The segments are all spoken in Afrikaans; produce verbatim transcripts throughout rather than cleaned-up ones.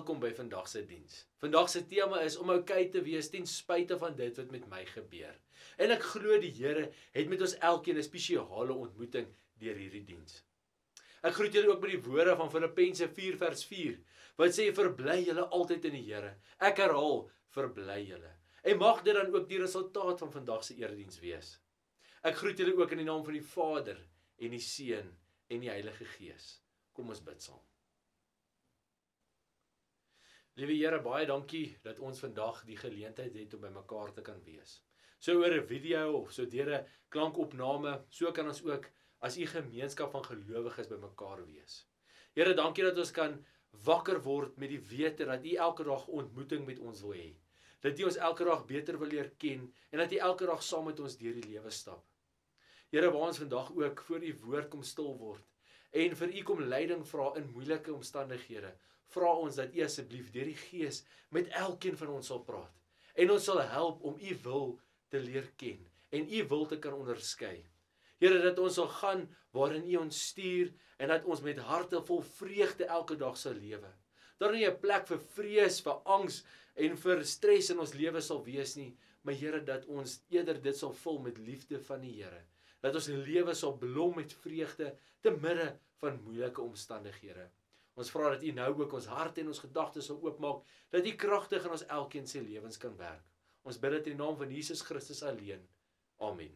welkom by vandag se diens. Vandag se tema is om oukei te wees ten spyte van dit wat met my gebeur. En ek glo die Here het met ons elkeen 'n spesiale ontmoeting deur hierdie diens. Ek groet julle ook met die woorde van Filippense vier vers vier, wat sê, verbly julle altyd in die Here. Ek herhaal, verbly julle. En mag dit dan ook die resultaat van vandag se erediens wees. Ek groet julle ook in die naam van die Vader en die Seun en die Heilige Gees. Kom ons bid saam. Liewe Here, baie dankie dat ons vandag die geleentheid het om by mekaar te kan wees. So oor 'n video of so deur 'n klankopname, so kan ons ook as u gemeenskap van gelowiges by mekaar wees. Here, dankie dat ons kan wakker word met die wete dat u elke dag ontmoeting met ons wil hê. Dat u ons elke dag beter wil leer ken en dat u elke dag saam met ons deur die lewe stap. Here, waar ons vandag ook voor u woord kom stil word en vir u kom leiding vra in moeilike omstandighede, vra ons dat u asseblief deur die Gees met elkeen van ons sal praat en ons sal help om u wil te leer ken en u wil te kan onderskei. Here, dat ons sal gaan waarin u ons stuur en dat ons met harte vol vreugde elke dag sal lewe. Dat nie 'n plek vir vrees, vir angs en vir stres in ons lewe sal wees nie, maar Here, dat ons eerder dit sal vul met liefde van die Here. Dat ons lewe sal blom met vreugde te midde van moeilike omstandighede. Ons vra dat u nou ook ons harte en ons gedagtes sal oopmaak, dat u kragtig in ons elkeen se lewens kan werk. Ons bid dit in die naam van Jesus Christus alleen. Amen.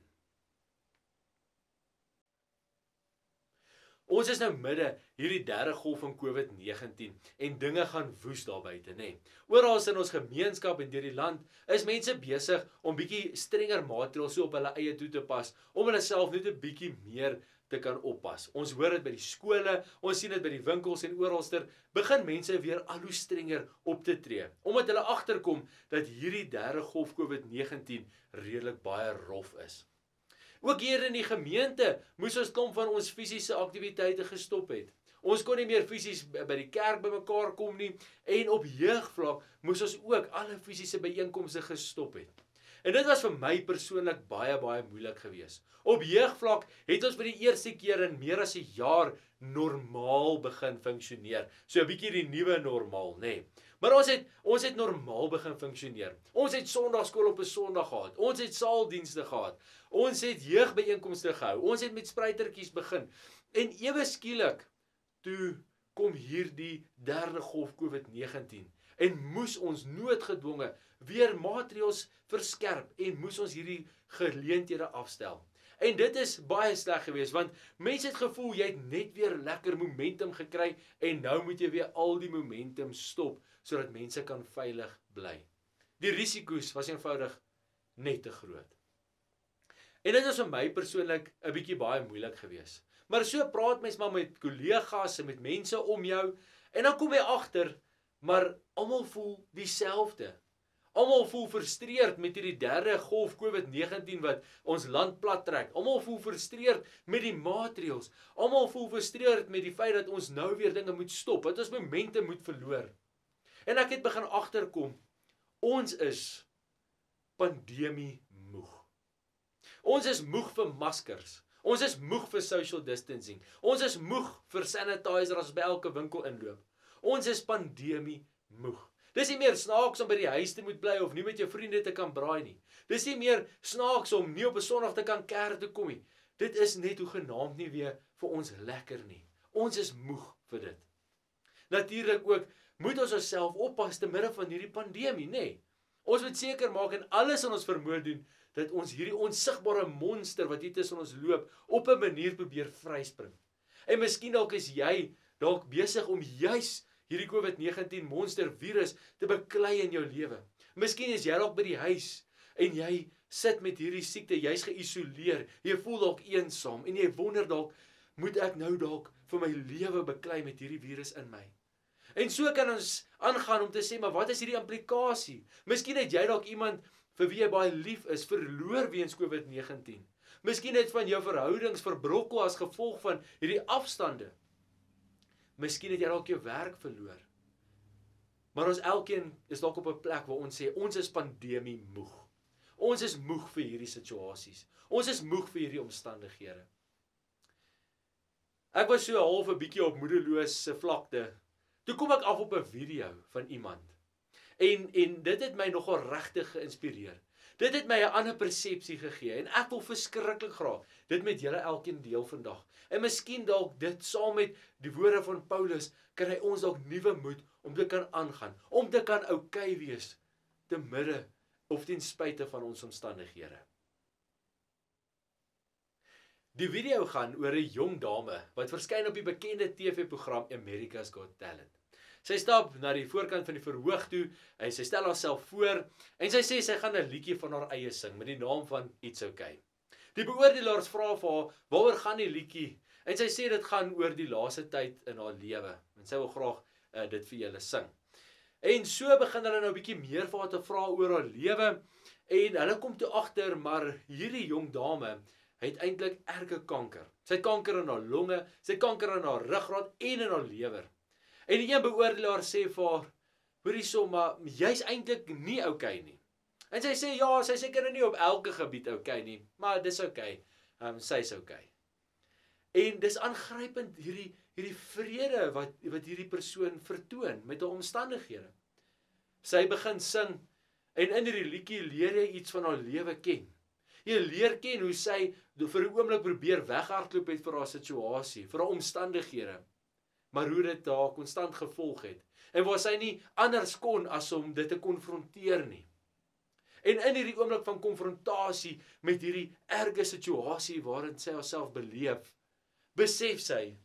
Ons is nou midde hierdie derde golf van COVID negentien en dinge gaan woes daar buite, nê. Nee. Oral in ons gemeenskap en deur die land is mense besig om bietjie strenger maatreëls so op hulle eie toe te pas, om hulle self net 'n bietjie meer te kan oppas. Ons hoor dit by die skole, ons sien dit by die winkels en oralster, begin mense weer al hoe strenger op te tree, omdat hulle agterkom dat hierdie derde golf COVID negentien redelik baie rof is. Ook hier in die gemeente moes ons klomp van ons fisiese aktiwiteite gestop het. Ons kon nie meer fisies by die kerk bymekaar kom nie en op jeugvlak moes ons ook alle fisiese byeenkomste gestop het. En dit was vir my persoonlik baie baie moeilik geweest. Op jeugvlak het ons vir die eerste keer in meer as 'n jaar normaal begin funksioneer. So 'n bietjie die nuwe normaal, nê. Nee. Maar ons het ons het normaal begin funksioneer. Ons het Sondagskool op 'n Sondag gehad. Ons het saaldienste gehad. Ons het jeugbyeenkomste gehou. Ons het met spruitertjies begin. En ewe skielik toe kom hierdie derde golf COVID negentien en moes ons noodgedwonge weer maatreëls verskerp en moes ons hierdie geleenthede afstel. En dit is baie sleg geweest, want mense het gevoel jy het net weer lekker momentum gekry en nou moet jy weer al die momentum stop sodat mense kan veilig bly. Die risiko's was eenvoudig net te groot. En dit is vir my persoonlik 'n bietjie baie moeilik geweest. Maar so praat mens maar met kollegas en met mense om jou en dan kom jy agter, maar almal voel dieselfde. Almal voel frustreerd met hierdie derde golf COVID negentien wat ons land plat trek. Almal voel frustreerd met die maatreëls. Almal voel frustreerd met die feit dat ons nou weer dinge moet stop, dat ons momente moet verloor. En ek het begin agterkom, ons is pandemie moeg. Ons is moeg vir maskers. Ons is moeg vir social distancing. Ons is moeg vir sanitizer as by elke winkel inloop. Ons is pandemie moeg. Dis nie meer snaaks om by die huis te moet bly of nie met jou vriende te kan braai nie. Dis nie meer snaaks om nie op 'n Sondag te kan kerk toe kom nie. Dit is net hoegenaamd nie weer vir ons lekker nie. Ons is moeg vir dit. Natuurlik ook moet ons onsself oppas te midde van hierdie pandemie, nê? Nee. Ons moet seker maak en alles in ons vermoë doen dat ons hierdie onsigbare monster wat hier tussen ons loop op 'n manier probeer vryspring. En miskien dalk is jy dalk besig om juis hierdie COVID negentien monster virus te beklei in jou lewe. Miskien is jy dalk by die huis en jy sit met hierdie siekte, jy's geïsoleer, jy voel dalk eensaam en jy wonder dalk, moet ek nou dalk vir my lewe beklei met hierdie virus in my? En so kan ons aangaan om te sê, maar wat is hierdie implikasie? Miskien het jy dalk iemand vir wie jy baie lief is, verloor weens COVID negentien. Miskien het van jou verhoudings verbrokkel as gevolg van hierdie afstande. Miskien het jy dalk jou werk verloor. Maar ons elkeen is dalk op 'n plek waar ons sê, ons is pandemie moeg. Ons is moeg vir hierdie situasies. Ons is moeg vir hierdie omstandighede. Ek was so half 'n bietjie op moedelose vlakte Toe kom ek af op 'n video van iemand. En en dit het my nogal regtig geïnspireer. Dit het my 'n ander persepsie gegee en ek wil verskriklik graag dit met julle elkeen deel vandag. En miskien dalk dit saam met die woorde van Paulus kan hy ons dalk nuwe moed om te kan aangaan, om te kan oukei wees te midde of ten spyte van ons omstandighede. Die video gaan oor 'n jong dame wat verskyn op die bekende T V-program America's Got Talent. Sy stap na die voorkant van die verhoog toe, en sy stel haarself voor en sy sê sy gaan 'n liedjie van haar eie sing met die naam van It's Okay. Die beoordelaars vra vir haar, waaroor gaan die liedjie? En sy sê dit gaan oor die laaste tyd in haar lewe en sy wil graag uh, dit vir julle sing. En so begin hulle nou 'n bietjie meer vir haar te vra oor haar lewe en hulle kom toe agter maar hierdie jong dame het eintlik erge kanker. Sy het kanker in haar longe, sy het kanker in haar ruggraat en in haar lewer. En die een beoordelaar sê vir haar, hoorie so, maar jy's eintlik nie okay nie. En sy sê ja, sy seker nie op elke gebied okay nie, maar dis okay. Um, sy's okay. En dis aangrypend hierdie hierdie vrede wat wat hierdie persoon vertoon met haar omstandighede. Sy begin sing en in hierdie liedjie leer jy iets van haar lewe ken. Jy leer ken hoe sy vir 'n oomblik probeer weghardloop het vir haar situasie, vir haar omstandighede, maar hoe dit haar konstant gevolg het en waar sy nie anders kon as om dit te konfronteer nie. En in hierdie oomblik van konfrontasie met hierdie erge situasie waarin sy haarself beleef, besef sy,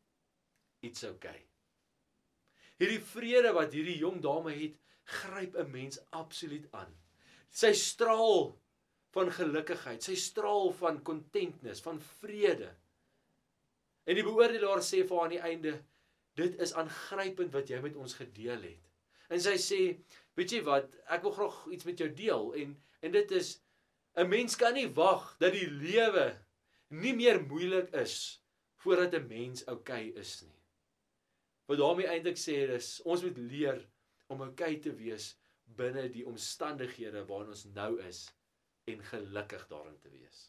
it's okay. Hierdie vrede wat hierdie jong dame het, gryp 'n mens absoluut aan. Sy straal van gelukkigheid, sy straal van contentness, van vrede. En die beoordelaar sê vir haar aan die einde, dit is aangrypend wat jy met ons gedeel het. En sy sê, weet jy wat, ek wil graag iets met jou deel, en, en dit is, 'n mens kan nie wag dat die lewe nie meer moeilik is, voordat 'n mens okay is nie. Wat daarmee eintlik sê is, ons moet leer om okay te wees binne die omstandighede waarin ons nou is, en gelukkig daarin te wees.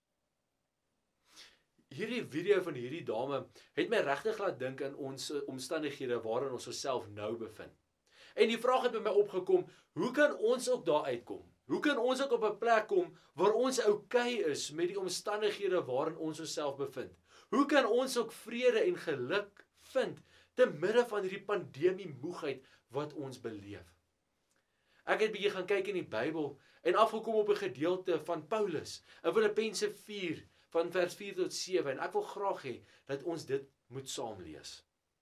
Hierdie video van hierdie dame het my regtig laat dink aan ons omstandighede waarin ons osself nou bevind. En die vraag het by my opgekom, hoe kan ons ook daar uitkom? Hoe kan ons ook op 'n plek kom waar ons okay is met die omstandighede waarin ons osself bevind? Hoe kan ons ook vrede en geluk vind te midde van hierdie pandemie moegheid wat ons beleef? Ek het bietjie gaan kyk in die Bybel en afgekom op 'n gedeelte van Paulus in Filippense vier van vers vier tot sewe en ek wil graag hê dat ons dit moet saam lees.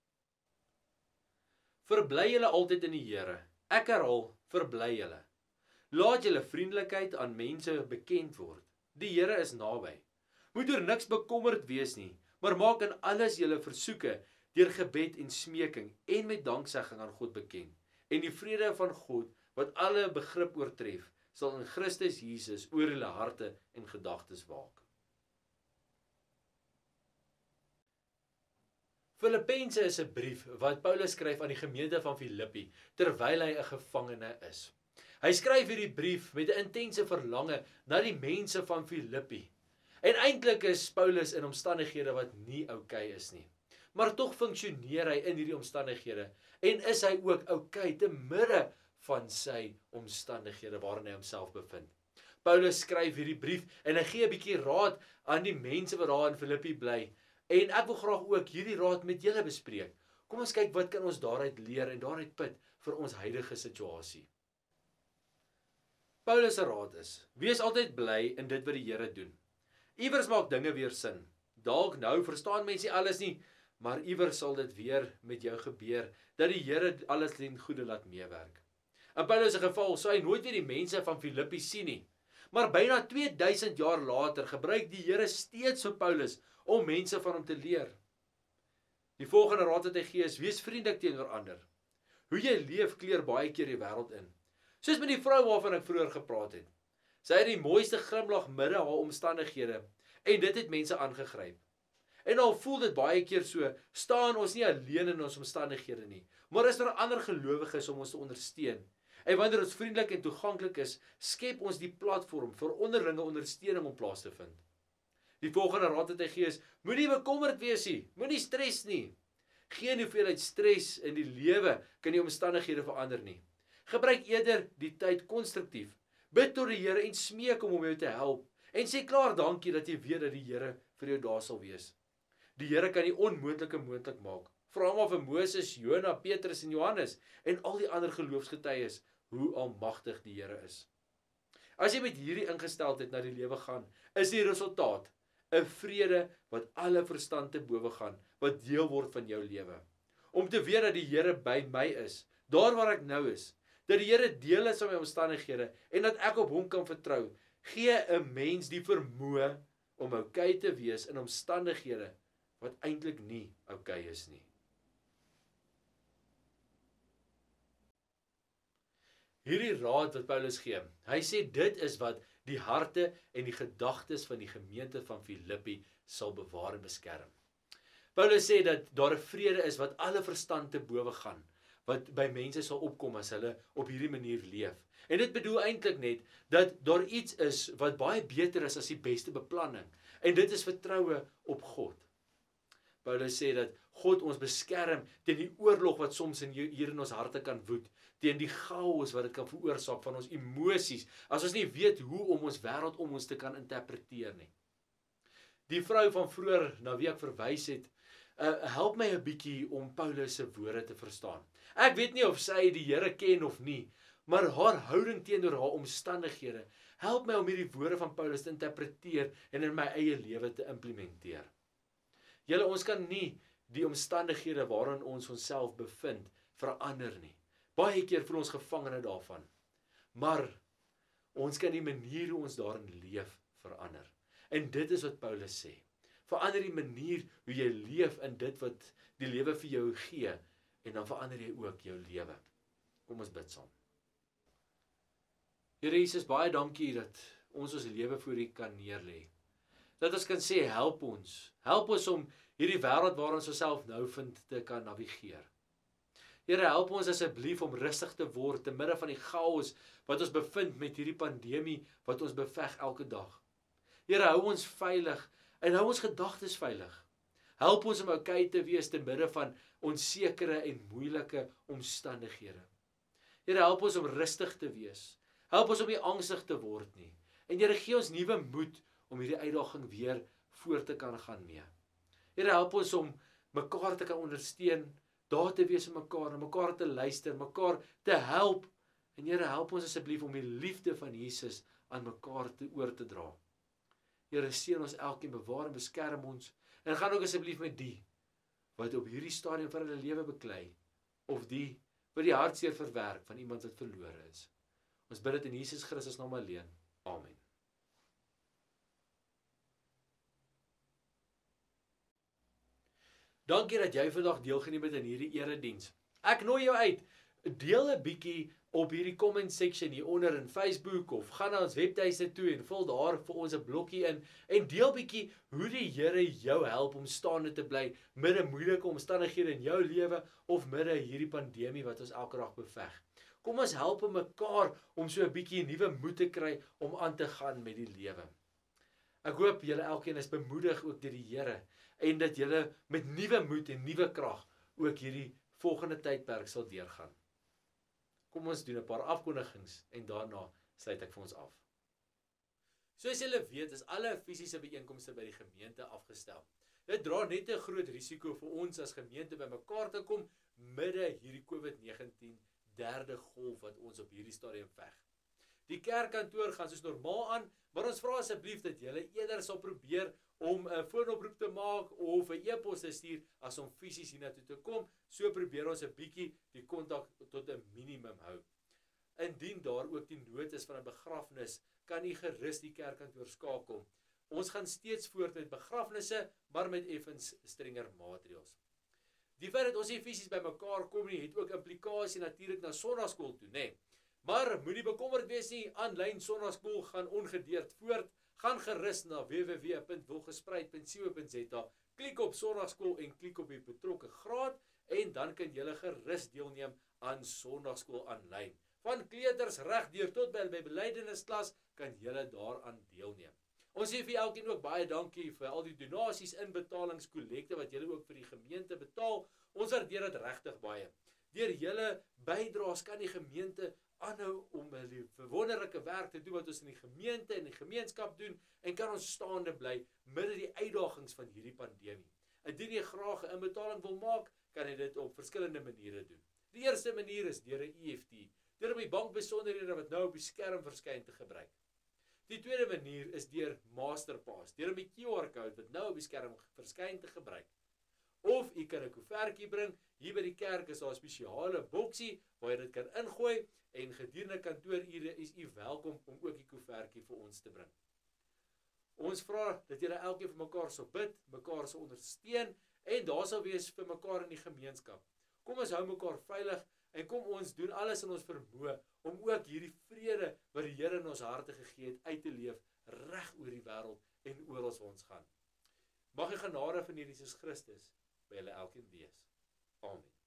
Verbly julle altyd in die Here. Ek herhaal, verbly julle. Laat julle vriendelikheid aan mense bekend word. Die Here is naby. Moet oor niks bekommerd wees nie, maar maak in alles julle versoeke deur gebed en smeking en met danksegging aan God bekend. En die vrede van God wat alle begrip oortref, sal in Christus Jesus oor julle harte en gedagtes waak. Filippense is 'n brief wat Paulus skryf aan die gemeente van Filippi terwyl hy 'n gevangene is. Hy skryf hierdie brief met 'n intense verlange na die mense van Filippi. En eintlik is Paulus in omstandighede wat nie okay is nie. Maar tog funksioneer hy in hierdie omstandighede en is hy ook okay te midde van sy omstandighede waarin hy homself bevind. Paulus skryf hierdie brief en hy gee 'n bietjie raad aan die mense wat daar in Filippi bly. En ek wil graag ook hierdie raad met julle bespreek. Kom ons kyk wat kan ons daaruit leer en daaruit put vir ons huidige situasie. Paulus se raad is, wees altyd bly in dit wat die Here doen. Iewers maak dinge weer sin. Dalk nou verstaan mense alles nie, maar iewers sal dit weer met jou gebeur, dat die Here alles ten goeie laat meewerk. In Paulus se geval sou hy nooit weer die mense van Filippi sien nie, maar byna twee duisend jaar later gebruik die Here steeds vir Paulus om mense van hom te leer. Die volgende raad wat hy gee is, wees vriendelik teenoor ander. Hoe jy leef kleur baie keer die wêreld in. Soos met die vrou waarvan ek vroeër gepraat het. Sy het die mooiste glimlag midde haar omstandighede en dit het mense aangegryp. En al voel dit baie keer so, staan ons nie alleen in ons omstandighede nie, maar is daar ander gelowiges om ons te ondersteun. En wanneer ons vriendelik en toeganklik is, skep ons die platform vir onderlinge ondersteuning om plaas te vind. Die volgende raad wat hy gee is, moenie bekommerd wees nie, moenie stres nie. Geen hoeveelheid stres in die lewe kan die omstandighede verander nie. Gebruik eerder die tyd konstruktief. Bid tot die Here en smeek hom om jou te help. En sê klaar dankie dat jy weet dat die Here vir jou daar sal wees. Die Here kan die onmoontlike moontlik maak. Vra hom vir Moses, Jona, Petrus en Johannes en al die ander geloofsgetuies hoe almagtig die Here is. As jy met hierdie ingesteldheid na die lewe gaan, is die resultaat 'n vrede wat alle verstand te bowe gaan, wat deel word van jou lewe. Om te weet dat die Here by my is, daar waar ek nou is, dat die Here deel is van my omstandighede en dat ek op hom kan vertrou, gee 'n mens die vermoë om oukei te wees in omstandighede wat eintlik nie oukei is nie. Hierdie raad wat Paulus gee, hy sê dit is wat die harte en die gedagtes van die gemeente van Filippi sal bewaar en beskerm. Paulus sê dat daar 'n vrede is wat alle verstand te bowe gaan, wat by mense sal opkom as hulle op hierdie manier leef. En dit bedoel eintlik net dat daar iets is wat baie beter is as die beste beplanning, en dit is vertroue op God. Paulus sê dat God ons beskerm teen die oorlog wat soms in hier in ons harte kan woed, teen die chaos wat dit kan veroorsaak van ons emosies, as ons nie weet hoe om ons wêreld om ons te kan interpreteer nie. Die vrou van vroeër na wie ek verwys het, uh, help my 'n bietjie om Paulus se woorde te verstaan. Ek weet nie of sy die Here ken of nie, maar haar houding teenoor haar omstandighede help my om hierdie woorde van Paulus te interpreteer en in my eie lewe te implementeer. Julle, ons kan nie die omstandighede waarin ons onsself bevind verander nie. Baie keer voel ons gevangene daarvan. Maar ons kan die manier hoe ons daarin leef verander. En dit is wat Paulus sê. Verander die manier hoe jy leef in dit wat die lewe vir jou gee, en dan verander jy ook jou lewe. Kom ons bid saam. Here Jesus, baie dankie dat ons ons lewe voor U kan neerlê. Dat ons kan sê, help ons. Help ons om hierdie wêreld waar ons osself nou vind te kan navigeer. Here, help ons asseblief om rustig te word te midde van die chaos wat ons bevind met hierdie pandemie wat ons beveg elke dag. Here, hou ons veilig en hou ons gedagtes veilig. Help ons om oukei te wees te midde van onsekere en moeilike omstandighede. Here, help ons om rustig te wees. Help ons om nie angstig te word nie. En Here, gee ons nuwe moed om hierdie uitdaging weer voort te kan gaan mee. Here, help ons om mekaar te kan ondersteun, daar te wees vir mekaar, na mekaar te luister, mekaar te help. En Here, help ons asseblief om die liefde van Jesus aan mekaar te oor te dra. Here, seën ons elkeen, bewaar en beskerm ons. En gaan ook asseblief met die wat op hierdie stadium van hulle lewe beklei, of die wat die hartseer verwerk van iemand wat verlore is. Ons bid dit in Jesus Christus naam alleen. Amen. Dankie dat jy vandag deelgeneem het in hierdie erediens. Ek nooi jou uit, deel 'n bietjie op hierdie comment section hieronder in Facebook, of gaan na ons webtuiste toe en vul daar vir ons 'n blokkie in, en deel bietjie hoe die Here jou help om staande te bly midde moeilike omstandighede in jou lewe, of midde hierdie pandemie wat ons elke dag beveg. Kom ons help mekaar om so 'n bietjie nuwe moed te kry om aan te gaan met die lewe. Ek hoop julle elkeen is bemoedig ook deur die Here, en dat julle met nuwe moed en nuwe krag ook hierdie volgende tydperk sal deurgaan. Kom ons doen 'n paar afkondigings en daarna sluit ek vir ons af. Soos julle weet, is alle fisiese byeenkomste by die gemeente afgestel. Dit dra net 'n groot risiko vir ons as gemeente bymekaar te kom midde hierdie COVID negentien derde golf wat ons op hierdie stadium veg. Die kerkkantoor gaan soos normaal aan, maar ons vra asseblief dat julle eerder sal probeer om 'n foonoproep te maak of 'n e-pos te stuur as om fisies hiernatoe te kom. So probeer ons 'n bietjie die kontak tot 'n minimum hou. Indien daar ook die nood is van 'n begrafnis, kan u gerus die kerkkantoor skakel. Ons gaan steeds voort met begrafnisse, maar met effens strenger maatreëls. Die feit dat ons nie fisies bymekaar kom nie, het ook implikasie natuurlik na sonnaarskool toe, nê. Maar moenie bekommerd wees nie, aanlyn sonnaarskool gaan ongedeerd voort. Gaan gerus na w w w punt wilgespreid punt co punt z a, klik op sonnaarskool en klik op die betrokke graad, en dan kan julle gerus deelneem aan sonnaarskool aanlyn. Van kleuters reg deur tot by by belydennisklas kan julle daaraan deelneem. Ons sê vir elkeen ook baie dankie vir al die donasies, inbetalings, kollekte wat julle ook vir die gemeente betaal. Ons waardeer dit regtig baie. Deur julle bydraes kan die gemeente aanhou om die wonderlike werk te doen wat ons in die gemeente en die gemeenskap doen en kan ons staande bly midde die uitdagings van hierdie pandemie. Indien jy graag 'n inbetaling wil maak, kan jy dit op verskillende maniere doen. Die eerste manier is deur 'n E F T, deur om die bankbesonderhede wat nou op die skerm verskyn te gebruik. Die tweede manier is deur Masterpass, deur om die Q R-code wat nou op die skerm verskyn te gebruik. Of jy kan 'n koevertjie bring. Hier by die kerk is daar 'n spesiale boksie waar jy dit kan ingooi en gedurende kantoorure is u welkom om ook die koevertjie vir ons te bring. Ons vra dat julle elkeen vir mekaar sal bid, mekaar sal ondersteun en daar sal wees vir mekaar in die gemeenskap. Kom ons hou mekaar veilig en kom ons doen alles in ons vermoë om ook hierdie vrede wat die Here in ons harte gegee het uit te leef reg oor die wêreld en oral waar ons gaan. Mag die genade van Jesus Christus by julle elkeen wees. Amen.